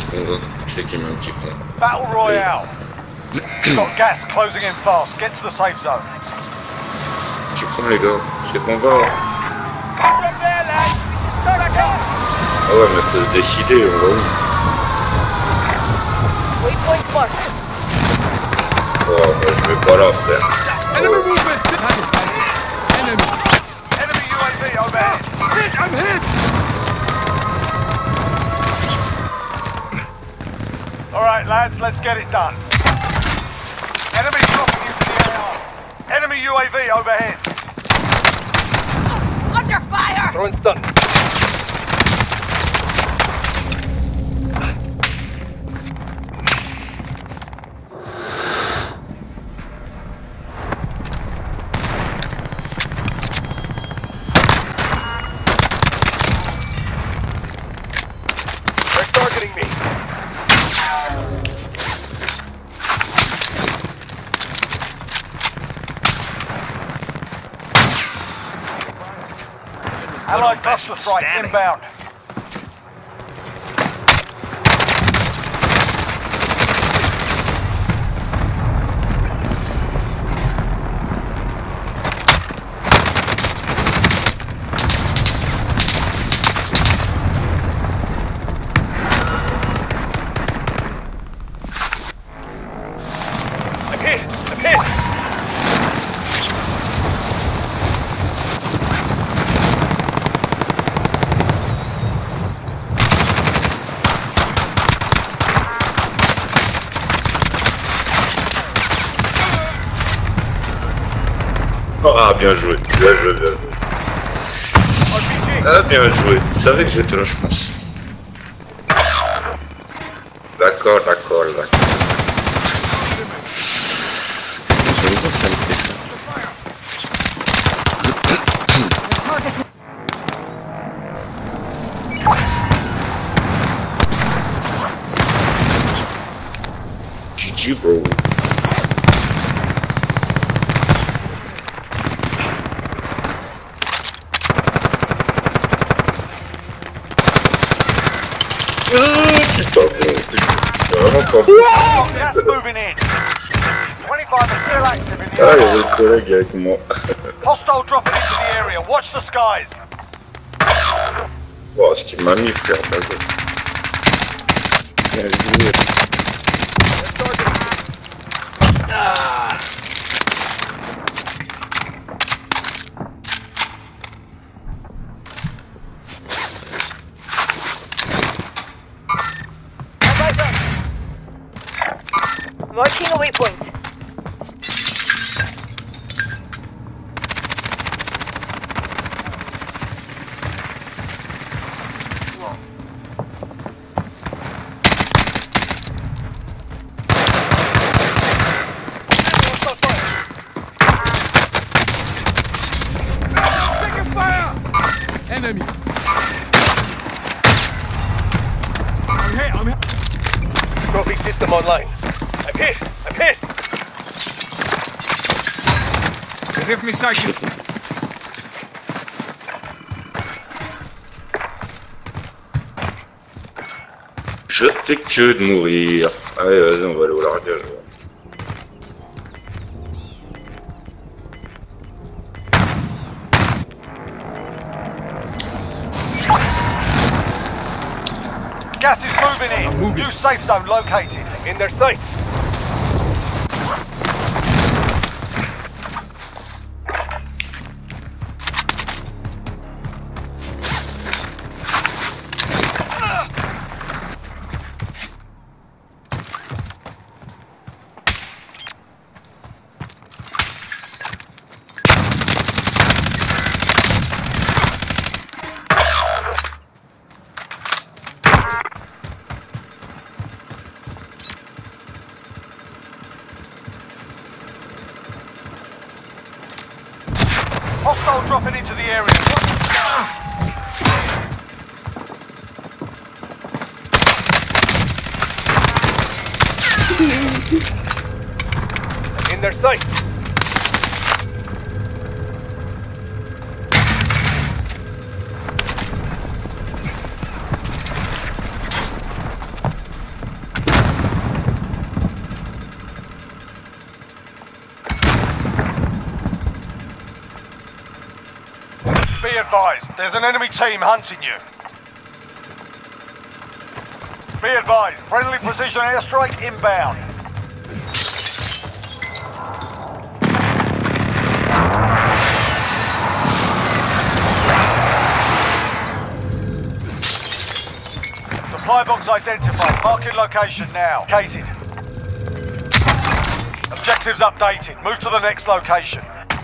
con là. Je sais qu'il met un petit con. Battle Royale. You've got gas closing in fast. Get to the safe zone. Petit con les gars, c'est qu'on va. Ah ouais mais faut se décider, on va où? Waypoint marked. Oh bah, je vais pas là frère. Enemy movement! Target sighted. Enemy! Enemy UAV overhead. Hit! I'm hit! All right, lads, let's get it done. Enemy dropping into the AR. Enemy UAV overhead. Under fire! Throwing stun. They're targeting me. Allied cluster strike inbound. I'm hit. I'm hit. Ah bien joué, bien joué, bien joué. RPG. Ah bien joué, tu savais que j'étais là je pense. D'accord, d'accord, d'accord. Ça veut dire que ça me fait ça. Target. GG bro. Putain, c'est vraiment pas fou. Gas moving in. 25 are still active in the Ah, il y AR. avait le collègue avec moi. Hostile dropping into the area. Watch the skies. Oh, ce qu'il m'a mis, frère, bien joué. Bien joué. Marking a waypoint. Taking fire! Enemy! I'm hit! Trophy system online. I'm hit. I'm hit. Give me sighted! Je fais que de mourir. Allez, vas-y, on va aller au largage. Gas is moving in. moving. New safe zone located. In their sights. Hostile dropping into the area. In their sights. advised, there's an enemy team hunting you. Be advised, friendly precision airstrike inbound. Supply box identified. Marking location now. Casing. Objectives updated. Move to the next location.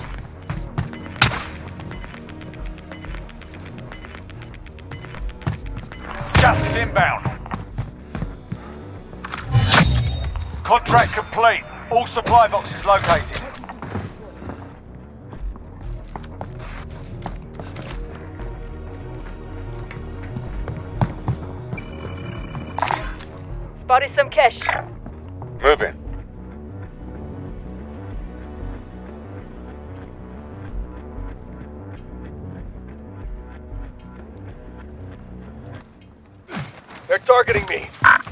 Gas is inbound. Contract complete. All supply boxes located. Spotted some cash. Moving. They're targeting me.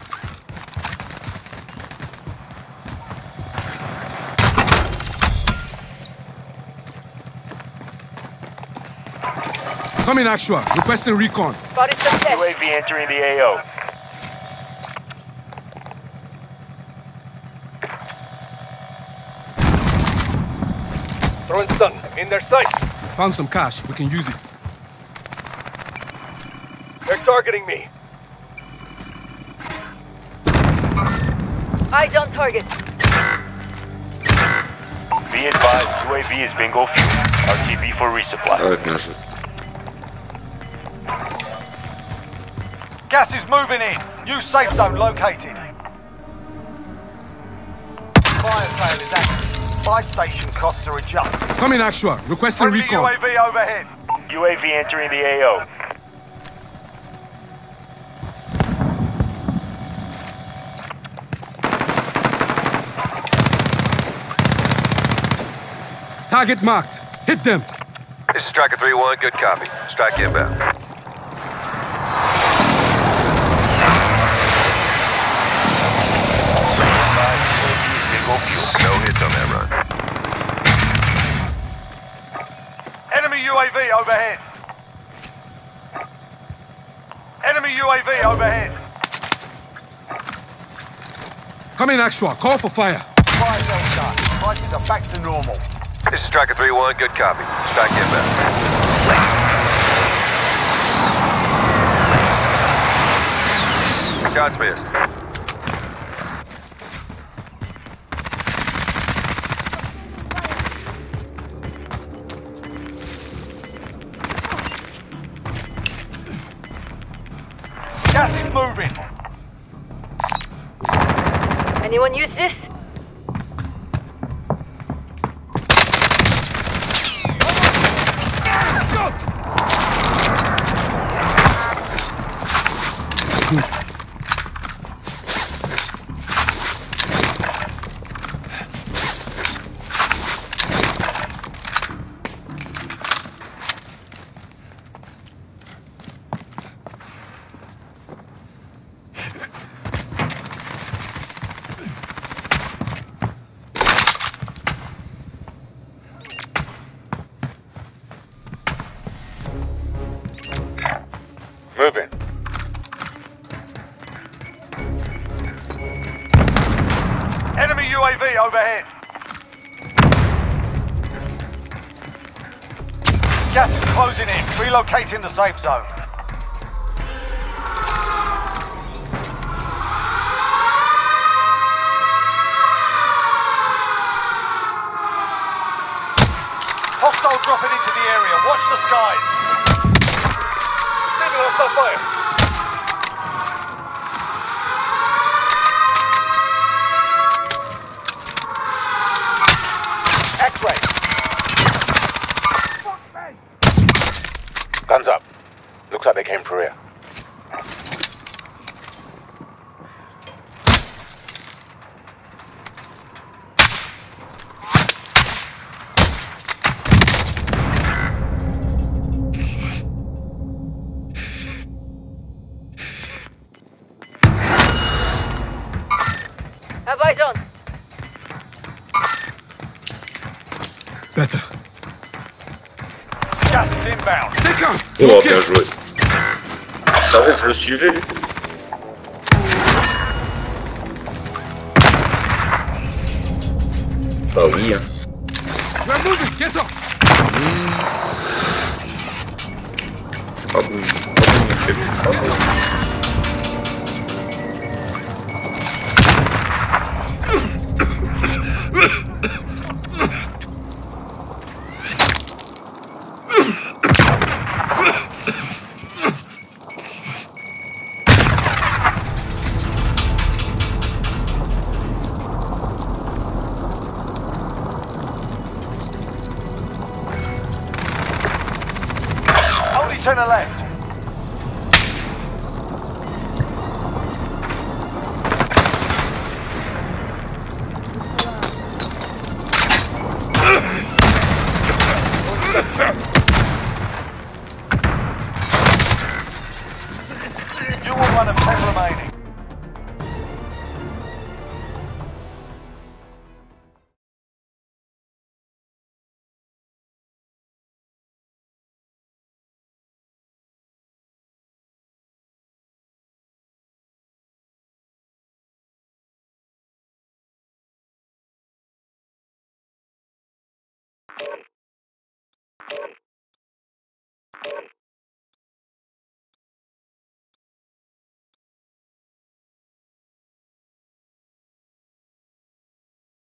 Coming actual. Requesting recon. Spotted some cash. UAV entering the AO. Throwing stun. In their sight. Found some cash. We can use it. They're targeting me. Eyes on target. Be advised, UAV is bingo fuel. RTB for resupply. Конечно. Gas is moving in. New safe zone located. Fire sale is active. Buy station costs are adjusted. Coming actual. Requesting Friendly recon. UAV overhead. UAV entering the AO. Target marked. Hit them. This is Striker 3-1, good copy. Strike inbound. No hits on that run. Enemy UAV overhead. Enemy UAV overhead. Coming actual. Call for fire. Fire sale done. Prices are back to normal. This is Striker 3-1, good copy. Strike inbound. Shots missed. Gas is moving. Anyone use this? Moving. Enemy UAV overhead. Gas is closing in. Relocating the safe zone. Hostile dropping into the area. Watch the skies. Receiving hostile fire. X-ray. Guns up. Looks like they came for rear. Have eyes on. Better. Gas is inbound. inbound. Stay calm. Oh, You're bien okay. joué. Ça va que je le suivais, lui. Bah oui, hein. We're moving. Get up. Je suis pas bon. Je suis pas bon, mon chef. Je suis pas bon. Only 10 are left. You will run a 10 remaining.